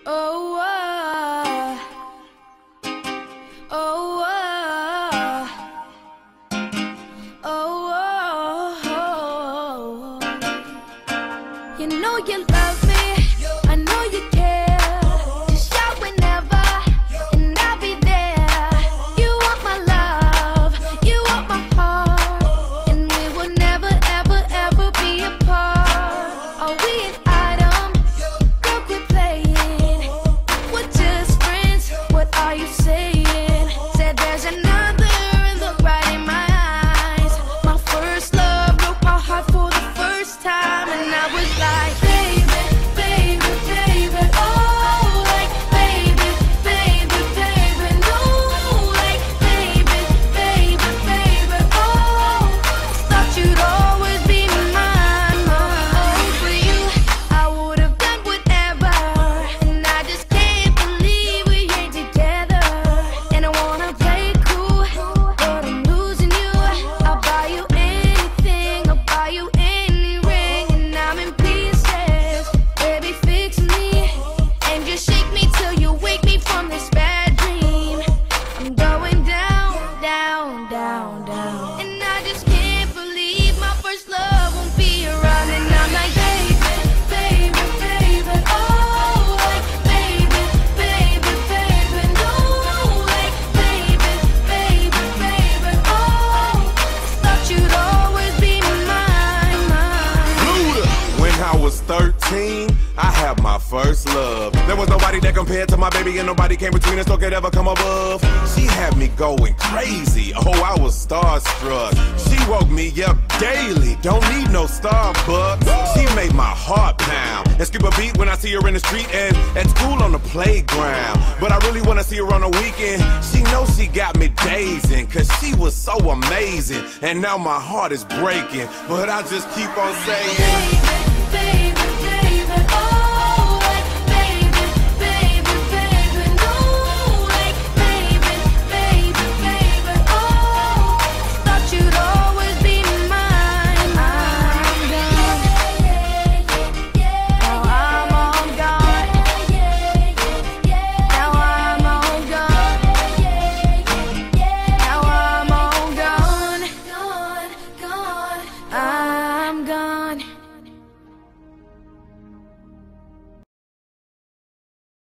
Oh, oh, oh, oh, oh. You know you love me, I know you care. Just shout whenever, and I'll be there. You want my love, you want my heart, and we will never, ever, ever be apart. Are we an item? Girl, quit playing. We're just friends, what are you saying? Said there's another, look right in my eyes. My first love broke my heart for the first time, and I was like, baby, baby, baby, oh, like, baby, baby, baby, no, like, baby, baby, baby, oh, thought you'd always be mine, mine. Oh, for you, I would have done whatever, and I just can't believe we ain't together. And I wanna play cool, but I'm losing you. I'll buy you anything, I'll buy you any ring, and I'm in pieces. Baby, fix me, and just shake me till you wake me from this bad dream. I'm going down, down, down, down, and I just can't believe my first love won't be around. And I'm like, baby, baby, baby, oh, like, baby, baby, baby, no, like, baby, baby, baby, oh, thought you'd always be mine, mine. Luda. When I was 13, I had my first love. There was nobody that compared to my baby, and nobody came between us or could ever come above. She had me going crazy. Oh, I was starstruck. She woke me up daily. Don't need no Starbucks. She made my heart pound and skip a beat when I see her in the street and at school on the playground. But I really wanna see her on the weekend. She knows she got me dazing, cause she was so amazing. And now my heart is breaking, but I just keep on saying, Baby,